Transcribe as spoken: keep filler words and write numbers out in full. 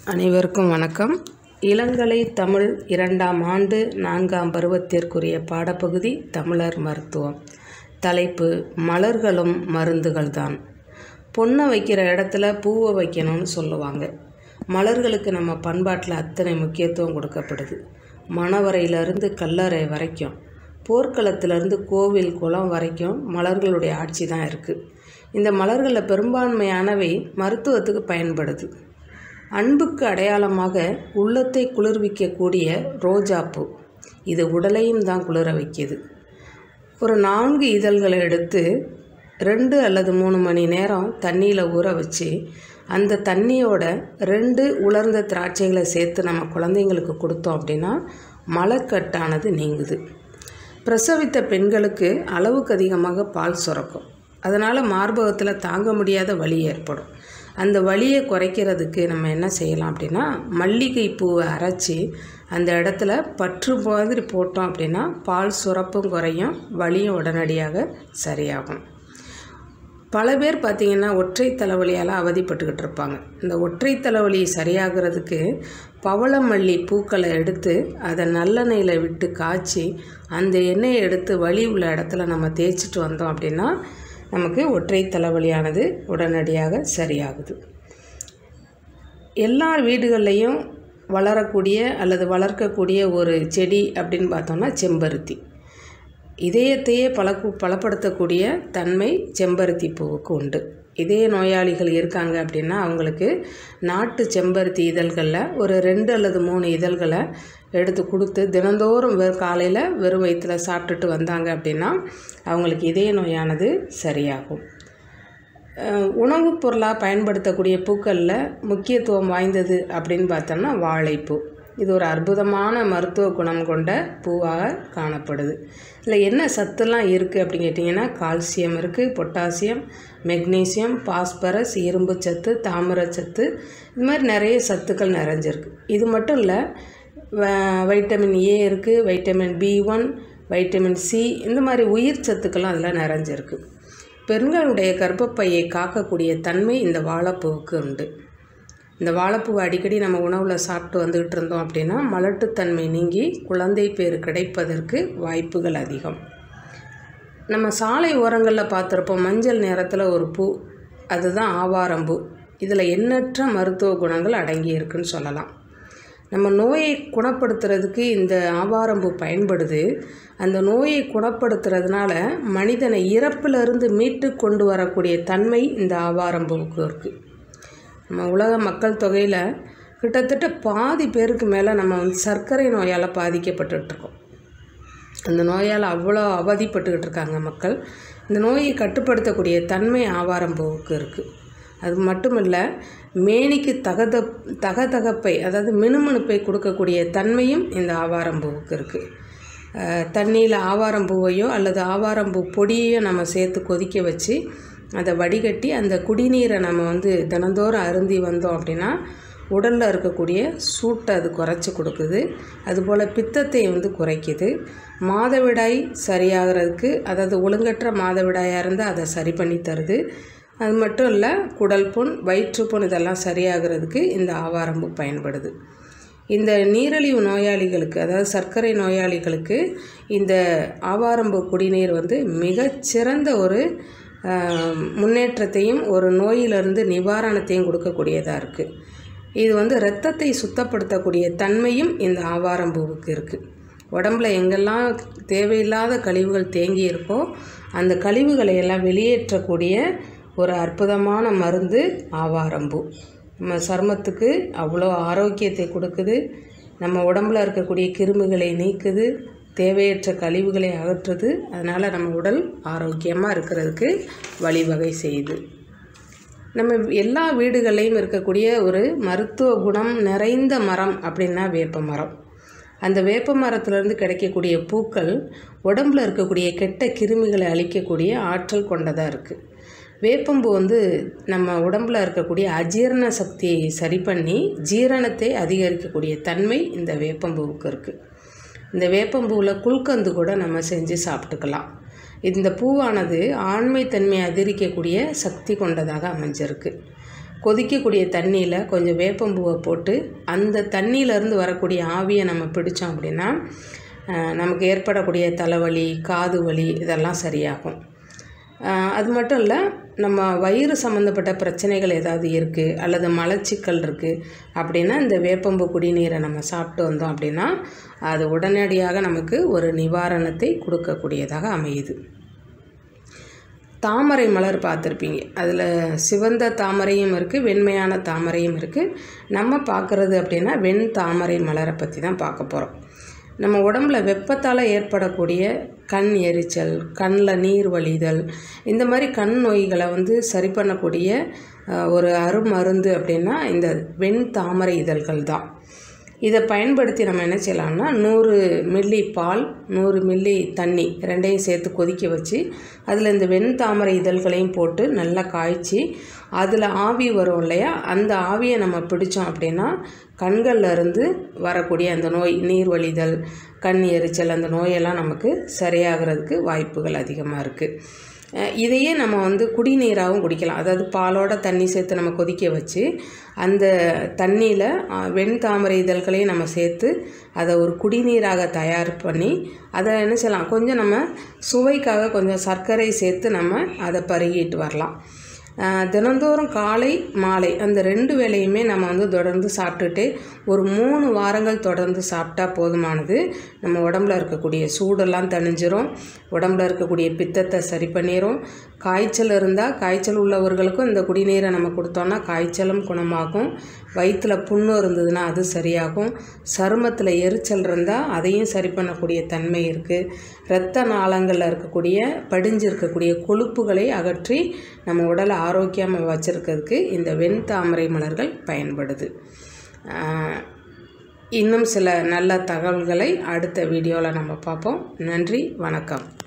அனைவருக்கும் வணக்கம். இளங்கலை தமிழ் இரண்டாம் ஆண்டு நான்காம் பருவத்திற்குரிய பாடப்பகுதி தமிழர் மருத்துவம். தலைப்பு மலர்களும் மருந்துகள் தான். பொண்ணை வைக்கிற இடத்துல பூவை வைக்கணும்னு சொல்லுவாங்க. மலர்களுக்கு நம்ம பண்பாட்டில் அத்தனை முக்கியத்துவம் கொடுக்கப்படுது. மணவரையிலிருந்து கல்லறை வரைக்கும், போர்க்களத்திலிருந்து கோவில் குளம் வரைக்கும் மலர்களுடைய ஆட்சி தான் இருக்குது. இந்த மலர்களில் பெரும்பான்மையானவை மருத்துவத்துக்கு பயன்படுது. அன்புக்கு அடையாளமாக உள்ளத்தை குளிர்விக்கக்கூடிய ரோஜாப்பூ, இது உடலையும் தான் குளிர வைக்கிது. ஒரு நான்கு இதழ்களை எடுத்து ரெண்டு அல்லது மூணு மணி நேரம் தண்ணியில் ஊற வச்சு அந்த தண்ணியோட ரெண்டு உலர்ந்த திராட்சைகளை சேர்த்து நம்ம குழந்தைங்களுக்கு கொடுத்தோம் அப்படின்னா மலக்கட்டானது நீங்குது. பிரசவித்த பெண்களுக்கு அளவுக்கு அதிகமாக பால் சுரக்கும். அதனால் மார்பகத்தில் தாங்க முடியாத வலி ஏற்படும். அந்த வலியை குறைக்கிறதுக்கு நம்ம என்ன செய்யலாம் அப்படின்னா, மல்லிகை பூவை அரைச்சி அந்த இடத்துல பற்று மாதிரி போட்டோம் அப்படின்னா பால் சுரப்பும் குறையும், வலியும் உடனடியாக சரியாகும். பல பேர் பார்த்திங்கன்னா ஒற்றை தலைவலியால் அவதிப்பட்டுக்கிட்டு இருப்பாங்க. இந்த ஒற்றை தலைவலி சரியாகிறதுக்கு பவளமல்லி பூக்களை எடுத்து அதை நல்லெண்ணெயில் விட்டு காய்ச்சி அந்த எண்ணெயை எடுத்து வலி உள்ள இடத்துல நம்ம தேய்ச்சிட்டு வந்தோம் அப்படின்னா நமக்கு ஒற்றை தலைவலியானது உடனடியாக சரியாகுது. எல்லா வீடுகள்லையும் வளரக்கூடிய அல்லது வளர்க்கக்கூடிய ஒரு செடி அப்படின்னு பார்த்தோம்னா செம்பருத்தி. இதயத்தையே பலக்கு பலப்படுத்தக்கூடிய தன்மை செம்பருத்தி பூவுக்கு உண்டு. இதய நோயாளிகள் இருக்காங்க அப்படின்னா அவங்களுக்கு நாட்டு செம்பருத்தி இதழ்களில் ஒரு ரெண்டு அல்லது மூணு இதழ்களை எடுத்து கொடுத்து தினந்தோறும் வெறும் காலையில் வெறும் வயிற்றில் சாப்பிட்டுட்டு வந்தாங்க அப்படின்னா அவங்களுக்கு இதய நோயானது சரியாகும். உணவுப் பொருளாக பயன்படுத்தக்கூடிய பூக்களில் முக்கியத்துவம் வாய்ந்தது அப்படின்னு பார்த்தோம்னா வாழைப்பூ. இது ஒரு அற்புதமான மருத்துவ குணம் கொண்ட பூவாக காணப்படுது. இதில் என்ன சத்துலாம் இருக்குது அப்படின்னு கேட்டிங்கன்னா, கால்சியம் இருக்குது, பொட்டாசியம், மெக்னீசியம், பாஸ்பரஸ், இரும்பு சத்து, தாமிரச்சத்து, இது மாதிரி நிறைய சத்துக்கள் நிறைஞ்சிருக்கு. இது மட்டும் இல்லை, வைட்டமின் ஏ இருக்குது, vitamin B one, vitamin C, இந்த மாதிரி உயிர் சத்துக்கள்லாம் அதில் நிறைஞ்சிருக்கு. பெண்களுடைய கர்ப்பப்பையை காக்கக்கூடிய தன்மை இந்த வாழைப்பூவுக்கு உண்டு. இந்த வாழைப்பூவை அடிக்கடி நம்ம உணவில் சாப்பிட்டு வந்துக்கிட்டு இருந்தோம் அப்படின்னா மலட்டுத்தன்மை நீங்கி குழந்தை பேர் கிடைப்பதற்கு வாய்ப்புகள் அதிகம். நம்ம சாலை ஓரங்களில் பார்த்துருப்போம் மஞ்சள் நிறத்தில் ஒரு பூ, அதுதான் ஆவாரம்பூ. இதில் எண்ணற்ற மருத்துவ குணங்கள் அடங்கி இருக்குன்னு சொல்லலாம். நம்ம நோயை குணப்படுத்துறதுக்கு இந்த ஆவாரம்பூ பயன்படுது. அந்த நோயை குணப்படுத்துறதுனால மனிதனை இறப்பிலிருந்து மீட்டு கொண்டு வரக்கூடிய தன்மை இந்த ஆவாரம்பூவுக்கு இருக்குது. நம்ம உலக மக்கள் தொகையில் கிட்டத்தட்ட பாதி பேருக்கு மேலே நம்ம வந்து சர்க்கரை நோயால் பாதிக்கப்பட்டுருக்கோம். அந்த நோயால் அவ்வளோ அவதிப்பட்டுக்கிட்டு இருக்காங்க மக்கள். இந்த நோயை கட்டுப்படுத்தக்கூடிய தன்மை ஆவாரம்பூவுக்கு இருக்குது. அது மட்டும் இல்லை, மேனிக்கு தகத தகதகப்பை அதாவது மினுமினுப்பை கொடுக்கக்கூடிய தன்மையும் இந்த ஆவாரம்பூவுக்கு இருக்குது. தண்ணியில் ஆவாரம்பூவையோ அல்லது ஆவாரம்பூ பொடியையோ நம்ம சேர்த்து கொதிக்க வச்சு அதை வடிகட்டி அந்த குடிநீரை நம்ம வந்து தினந்தோறும் அருந்தி வந்தோம் அப்படின்னா உடலில் இருக்கக்கூடிய சூட்டை அது குறைச்சி கொடுக்குது. அதுபோல் பித்தத்தை வந்து குறைக்குது. மாதவிடாய் சரியாகிறதுக்கு, அதாவது ஒழுங்கற்ற மாதவிடாயாக இருந்தால் அதை சரி பண்ணி தருது. அது மட்டும் இல்லை, குடல் புண், வயிற்றுப்புண் இதெல்லாம் சரியாகிறதுக்கு இந்த ஆவாரம்பூ பயன்படுது. இந்த நீரிழிவு நோயாளிகளுக்கு, அதாவது சர்க்கரை நோயாளிகளுக்கு இந்த ஆவாரம்பூ குடிநீர் வந்து மிகச்சிறந்த ஒரு முன்னேற்றத்தையும் ஒரு நோயிலிருந்து நிவாரணத்தையும் கொடுக்கக்கூடியதாக இருக்குது. இது வந்து இரத்தத்தை சுத்தப்படுத்தக்கூடிய தன்மையும் இந்த ஆவாரம்பூவுக்கு இருக்குது. உடம்புல எங்கெல்லாம் தேவையில்லாத கழிவுகள் தேங்கி இருக்கோ அந்த கழிவுகளை எல்லாம் வெளியேற்றக்கூடிய ஒரு அற்புதமான மருந்து ஆவாரம்பூ. நம்ம சருமத்துக்கு அவ்வளோ ஆரோக்கியத்தை கொடுக்குது. நம்ம உடம்பில் இருக்கக்கூடிய கிருமிகளை நீக்குது, தேவையற்ற கழிவுகளை அகற்றுது. அதனால் நம்ம உடல் ஆரோக்கியமாக இருக்கிறதுக்கு வழிவகை செய்யுது. நம்ம எல்லா வீடுகள்லையும் இருக்கக்கூடிய ஒரு மருத்துவ குணம் நிறைந்த மரம் அப்படின்னா வேப்ப மரம். அந்த வேப்ப மரத்துலேருந்து கிடைக்கக்கூடிய பூக்கள் உடம்பில் இருக்கக்கூடிய கெட்ட கிருமிகளை அழிக்கக்கூடிய ஆற்றல் கொண்டதாக இருக்குது. வேப்பம்பூ வந்து நம்ம உடம்பில் இருக்கக்கூடிய அஜீரண சக்தியை சரி பண்ணி ஜீரணத்தை அதிகரிக்கக்கூடிய தன்மை இந்த வேப்பம்பூவுக்கு இருக்குது. இந்த வேப்பம்பூவில் குல்கந்து கூட நம்ம செஞ்சு சாப்பிட்டுக்கலாம். இந்த பூவானது ஆண்மை தன்மையை அதிகரிக்கக்கூடிய சக்தி கொண்டதாக அமைஞ்சிருக்கு. கொதிக்கக்கூடிய தண்ணியில் கொஞ்சம் வேப்பம்பூவை போட்டு அந்த தண்ணியிலேருந்து வரக்கூடிய ஆவியை நம்ம பிடித்தோம் அப்படின்னா நமக்கு ஏற்படக்கூடிய தலைவலி, காது வலி இதெல்லாம் சரியாகும். அது மட்டும் இல்லை, நம்ம வயிறு சம்மந்தப்பட்ட பிரச்சனைகள் ஏதாவது இருக்குது அல்லது மலச்சிக்கல் இருக்குது அப்படின்னா இந்த வேப்பம்பூ குடிநீரை நம்ம சாப்பிட்டு வந்தோம் அப்படின்னா அது உடனடியாக நமக்கு ஒரு நிவாரணத்தை கொடுக்கக்கூடியதாக அமையுது. தாமரை மலர் பார்த்துருப்பீங்க. அதில் சிவந்த தாமரையும் இருக்குது, வெண்மையான தாமரையும் இருக்குது. நம்ம பார்க்குறது அப்படின்னா வெண் தாமரை மலரை பற்றி தான் பார்க்க போகிறோம். நம்ம உடம்புல வெப்பத்தால் ஏற்படக்கூடிய கண் எரிச்சல், கண்ணில் நீர் வழிதல், இந்த மாதிரி கண் நோய்களை வந்து சரி பண்ணக்கூடிய ஒரு அருமருந்து அப்படின்னா இந்த வெண் தாமரை இதழ்கள் தான். இதை பயன்படுத்தி நம்ம என்ன செய்யலாம்னா நூறு மில்லி பால், நூறு மில்லி தண்ணி ரெண்டையும் சேர்த்து கொதிக்க வச்சு அதில் இந்த வெண் தாமரை இதழ்களையும் போட்டு நல்லா காய்ச்சி அதில் ஆவி வரும் இல்லையா, அந்த ஆவியை நம்ம பிடிச்சோம் அப்படின்னா கண்களில் இருந்து வரக்கூடிய அந்த நோய், நீர் வழிதல், கண் எரிச்சல், அந்த நோயெல்லாம் நமக்கு சரியாகிறதுக்கு வாய்ப்புகள் அதிகமாக இருக்குது. இதையே நம்ம வந்து குடிநீராகவும் குடிக்கலாம். அதாவது பாலோட தண்ணி சேர்த்து நம்ம கொதிக்க வச்சு அந்த தண்ணியில் வெண் தாமரை இதழ்களையும் நம்ம சேர்த்து அதை ஒரு குடிநீராக தயார் பண்ணி அதை என்ன செய்யலாம், கொஞ்சம் நம்ம சுவைக்காக கொஞ்சம் சர்க்கரை சேர்த்து நம்ம அதை பருகிட்டு வரலாம். தினந்தோறும் காலை மாலை அந்த ரெண்டு வேளையுமே நம்ம வந்து தொடர்ந்து சாப்பிட்டுட்டு ஒரு மூணு வாரங்கள் தொடர்ந்து சாப்பிட்டா போதுமானது. நம்ம உடம்புல இருக்கக்கூடிய சூடெல்லாம் தணிஞ்சிரும், உடம்புல இருக்கக்கூடிய பித்தத்தை சரி பண்ணிடும். காய்ச்சல் இருந்தால் காய்ச்சல் உள்ளவர்களுக்கும் இந்த குடிநீரை நம்ம கொடுத்தோன்னா காய்ச்சலும் குணமாகும். வயிற்றில் புண்ணு இருந்ததுன்னா அது சரியாகும். சருமத்தில் எரிச்சல் இருந்தால் அதையும் சரி பண்ணக்கூடிய தன்மை இருக்குது. இரத்த நாளங்களில் இருக்கக்கூடிய படிஞ்சு இருக்கக்கூடிய கொழுப்புகளை அகற்றி நம்ம உடலை ஆரோக்கியமாக வச்சுருக்கிறதுக்கு இந்த வெண் தாமரை மலர்கள் பயன்படுது. இன்னும் சில நல்ல தகவல்களை அடுத்த வீடியோவில் நம்ம பார்ப்போம். நன்றி, வணக்கம்.